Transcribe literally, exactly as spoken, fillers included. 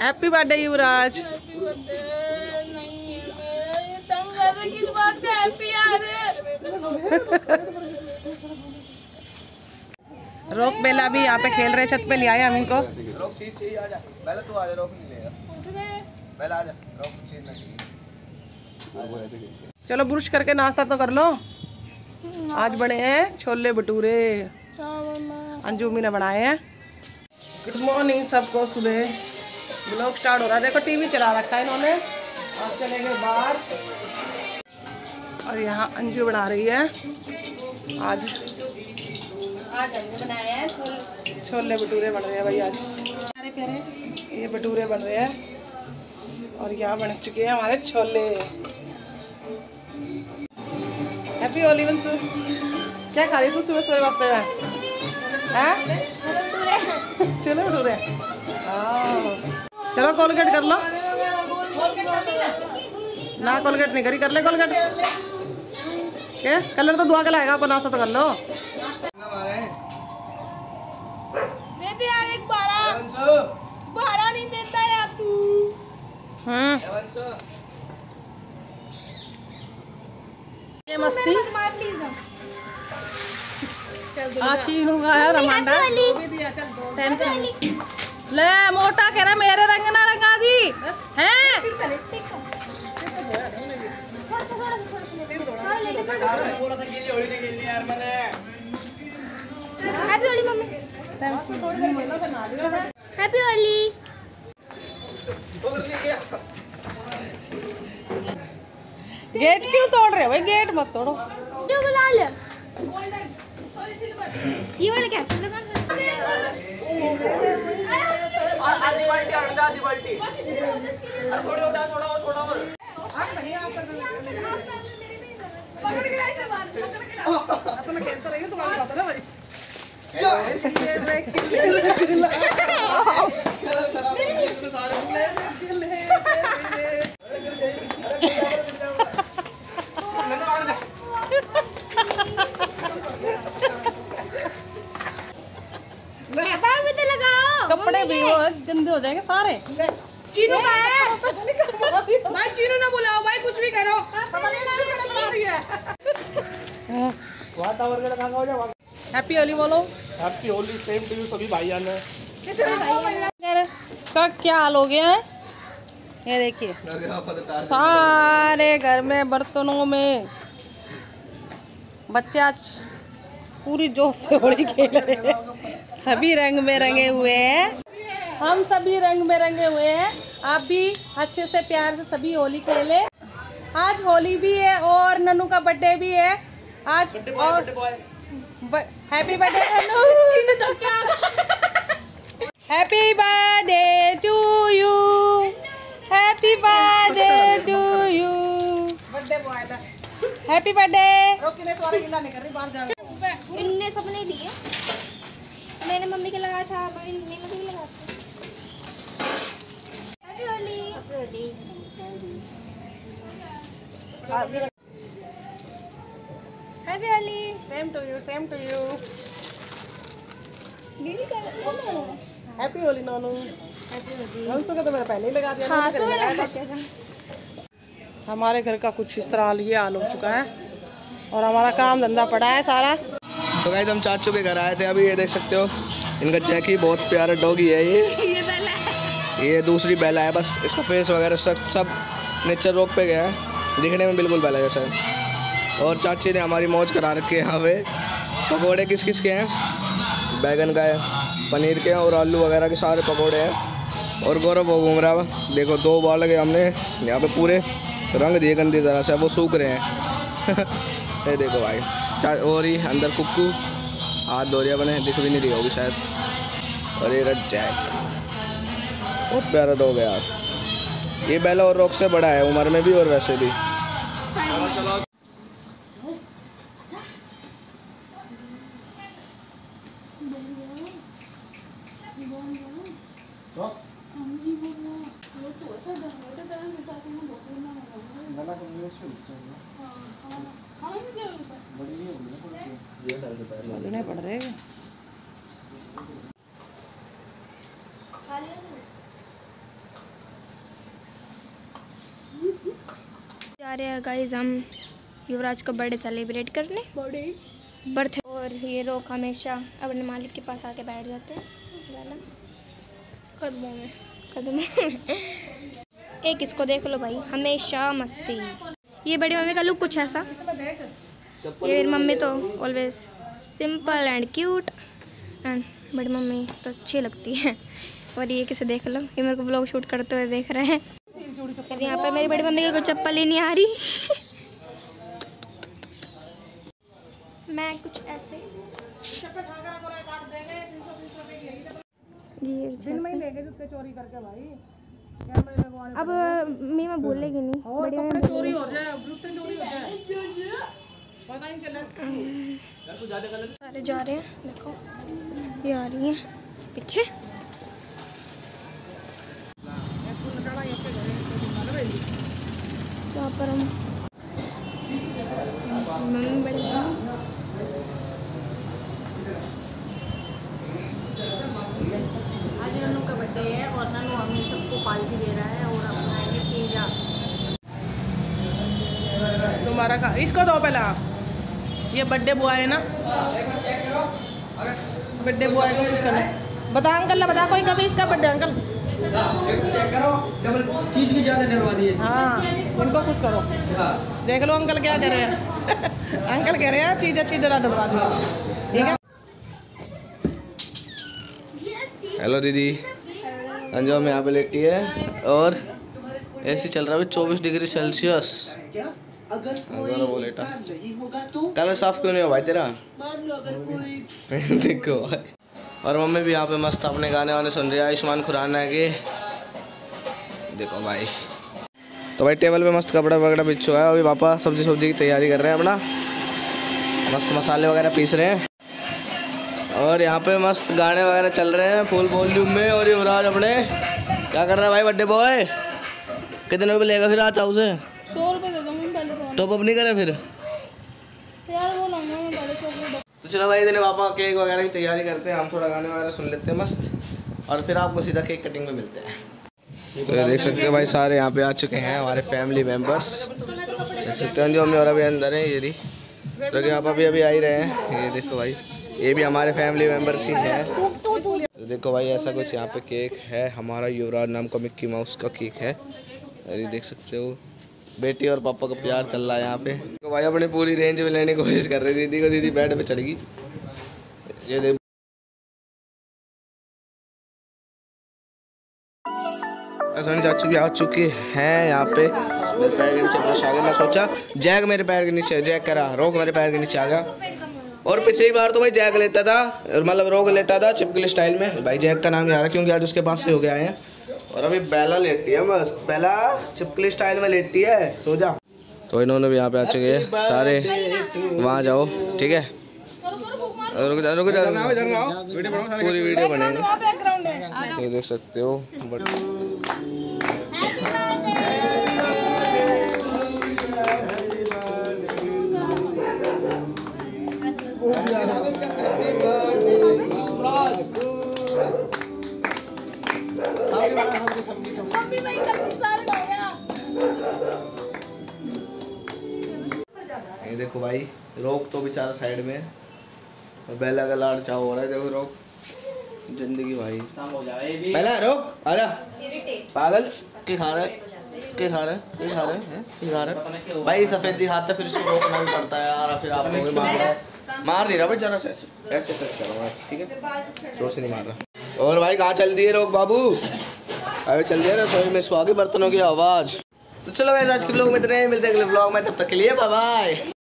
Happy birthday युवराज। किस बात का हैप्पी यार? रोक बेला भी यहाँ पे खेल रहे, छत पे ले आए हम इनको। रोक सीट से ही आ जा, पहले तू आ जा, रोक नहीं लेगा। पहले आ जा, रोक सीट ना चाहिए। चलो ब्रुश करके नाश्ता तो कर लो। आज बने हैं छोले भटूरे, अंजुमी ने बनाए हैं। गुड मॉर्निंग सबको। सुबह ब्लॉग स्टार्ट हो रहा है। देखो टीवी चला रखा है इन्होंने और चले गए बाहर। और यहाँ अंजू बना रही है आज आज अंजू बनाया है छोले भटूरे बन रहे हैं भाई आज। ये भटूरे बन रहे हैं और यहाँ बन चुके हैं हमारे छोले। हैप्पी होली वंशु। क्या खा रही तू सुबह सुबह वास्ते में? हैं? छोले भटूरे। चलो कोलगेट कर लो। ना कोलगेट नहीं करी, कर ले कोलगेट। क्या कलर तो दुआ के लाएगा, अपन नाश्ता तो कर लो। एक बारह बारह नहीं देता यार तू। हम्म ये मस्ती चीनू का है रमांडा। ले मोटा कह रहा मेरे रंग ना रंगा दी हैं। हैप्पी होली मम्मी। हैप्पी होली। गेट क्यों तोड़ रहे हो भाई? गेट मत तोड़ो। जो गुलाल ये वाला क्या? आधी बाल्टी आधी बाल्टी थोड़ी उठा, थोड़ा और थोड़ा और। पकड़ के लाइट मार, पकड़ के अपन खेलते रहिए तो बात पता ना भाई। कपड़े भी वो गंदे हो जाएंगे सारे। चीनू का है भाई, चीनू ना बुलाओ भाई, कुछ भी करो। हैप्पी होली बोलो। Happy Holi same to you सभी भाईजान। का क्या हाल हो गया है ये देखिए, सारे घर में बर्तनों में बच्चे आज पूरी जोश से होली खेल रहे हैं। सभी रंग में रंगे हुए हैं, हम सभी रंग में रंगे हुए हैं। आप भी अच्छे से प्यार से सभी होली खेले। आज होली भी है और नन्नू का बर्थडे भी है आज। और happy birthday Nannu. Happy birthday to you, happy birthday to you, happy birthday. इनने सबने दिए, मैंने मम्मी के लगाया था, मम्मी ने मुझे भी लगाया था। Happy Holi. Happy Holi. Happy Holi. Same to you, same to you. दीदी का हैप्पी होली नोनू। हैप्पी होली। नोनू का तो मैंने पहले ही लगा दिया। हाँ सुबह लगाया था। हमारे घर का कुछ इस तरह ये हाल हो चुका है और हमारा काम धंधा पड़ा है सारा। तो गाइस हम चाचू के घर आए थे अभी। ये देख सकते हो इनका जैकी बहुत प्यारा डॉगी है ये। ये बेला है। ये दूसरी बेला है, बस इसका फेस वगैरह सब सब नेचर रोक पे गया है, दिखने में बिल्कुल बेला जैसा है। और चाची ने हमारी मौज करा रखी है। यहाँ पे पकौड़े किस किस के हैं? बैगन का है, पनीर के हैं और आलू वगैरह के सारे पकौड़े हैं। और गौरव वो घूम रहा है, देखो दो बार लगे हमने यहाँ पे, पूरे रंग दिए गंदी तरह से, वो सूख रहे हैं। ये देखो भाई। और ये अंदर कुक्कू हाथ धो रहा बने, दिख भी नहीं रही होगी शायद। और ये रेड जैक बहुत प्यारा डॉग है यार। ये बेला और रॉक से बड़ा है उम्र में भी और वैसे भी। नहीं पड़ रहे। आ रहे हैं गाइस हम युवराज का बर्थडे सेलिब्रेट करने, बर्थडे। और ये लोग हमेशा अपने मालिक के पास आके बैठ जाते हैं कदमों में कदमों में। एक इसको देख लो भाई, हमेशा मस्ती। ये बड़ी मम्मी का लुक कुछ ऐसा, ये मेरी मम्मी तो always simple and cute, and बड़ी मम्मी तो अच्छी लगती है। और ये किसे देख लो, ये मेरे को व्लॉग शूट करते हुए देख रहे हैं। यहाँ पर मेरी बड़ी मम्मी को चप्पल ही नहीं आ रही। मैं कुछ ऐसे चोरी करके भाई, अब मीमा बोलेगी नहीं, बड़ी मम्मी चोरी हो जाए, चोरी हो जाए, पता नहीं चला। सारे जा रहे हैं, देखो ये आ रही है पीछे। यहाँ पर हम मम्मी बड़ी आज नन्नू का बर्थडे है और नन्नू हमें सबको पार्टी दे रहा है और हम खाएंगे पिज़्ज़ा। तुम्हारा का इसको दो पहला, ये बर्थडे बॉय है ना, बर्थडे बॉय को कुछ करना। बता अंकल, बता कोई कभी इसका बर्थडे अंकल चेक करो, डबल चीज भी ज्यादा डलवा दिए। हाँ इनको कुछ करो, देख लो अंकल क्या कह रहे हैं। अंकल कह रहे हैं चीज अच्छी डरा डलवा दी, ठीक है। हेलो दीदी, अंजाम यहाँ पे लेटी है और ऐसे चल रहा है चौबीस डिग्री सेल्सियस। अगर कोई वो लेटा नहीं होगा तो कलर साफ क्यों नहीं हो भाई तेरा? मान लो अगर कोई देखो और मम्मी भी यहाँ पे मस्त अपने गाने वाने सुन रही है आयुष्मान खुराना के। देखो भाई, तो भाई टेबल पे मस्त कपड़ा वगैरह बिछ चुका है। अभी पापा सब्जी सब्जी की तैयारी कर रहे हैं, अपना मस्त मसाले वगैरह पीस रहे हैं और यहाँ पे मस्त गाने वगैरह चल रहे हैं फुल वॉल्यूम में। और युवराज अपने क्या कर रहा है भाई बर्थडे बॉय? कितने रुपये लेगा फिर आज चाऊ से? सौ रुपये दे दूँगी पहले। टॉप अप नहीं करे फिर यार वो लाऊंगा मैं बड़े चॉकलेट। तो चलो भाई इतने पापा केक वगैरह की तैयारी करते हैं, हम थोड़ा गाने वगैरह सुन लेते हैं मस्त, और फिर आपको सीधा केक कटिंग में मिलते हैं। तो ये देख सकते हो भाई सारे यहाँ पे आ चुके हैं हमारे फैमिली मेम्बर्स, देख सकते हैं जो हम और अभी अंदर है। ये दी तो यहाँ पर भी अभी आ ही रहे हैं। ये देखो भाई, ये भी हमारे फैमिली मेम्बर्स ही हैं। तो देखो भाई ऐसा कुछ यहाँ पे केक है, हमारा युवराज नाम का मिक्की माउस का केक है। ये देख सकते हो बेटी और पापा का प्यार चल रहा है यहाँ पे। तो भाई अपनी पूरी रेंज में लेने की कोशिश कर रही दीदी को, दीदी बेड पे चढ़ गई। ये देख सोनी चाचू भी आ चुके हैं यहाँ पे। मेरे पैर के नीचे ब्रश आ गया, मैं सोचा जैक मेरे पैर के नीचे, जैक करा रोक मेरे पैर के नीचे आ गया। और पिछली बार तो भाई जैक लेता था, मतलब रोक लेता था चिपकली स्टाइल में। भाई जैक का नाम नहीं आ रहा क्योंकि आज उसके पास से हो गया है। और अभी बेला लेटी है मस्त, बेला चिपकली स्टाइल में लेटी है, सो जा। तो इन्होंने भी यहाँ पे आ चुके हैं सारे, वहाँ जाओ ठीक है। रुक जा रुक जा, पूरी वीडियो बनेगी, ये देख सकते हो। ये देखो भाई रोक तो बेचारा साइड में, बेला का लाड़ चाव हो रहा है। देखो रोक जिंदगी भाई, पहला रोक आजा पागल के खा रहा है, के खा रहा है, के खा रहा है, के खा रहा है भाई। सफेद दिखाता फिर इसको रोकना भी पड़ता है यार। फिर आप लोग मार रहा है, मार नहीं रहा भाई, जरा से ऐसे ऐसे टच कर रहा हूँ ठीक है, जोर से नहीं मार रहा। और भाई कहाँ चल दिए रोक बाबू? अरे चल दिया रसोई में, इसको आगे बर्तनों की आवाज़। तो चलो भाई आज के ब्लॉग में इतने, मिलते हैं अगले ब्लॉग में, तब तक के लिए बाय बाय।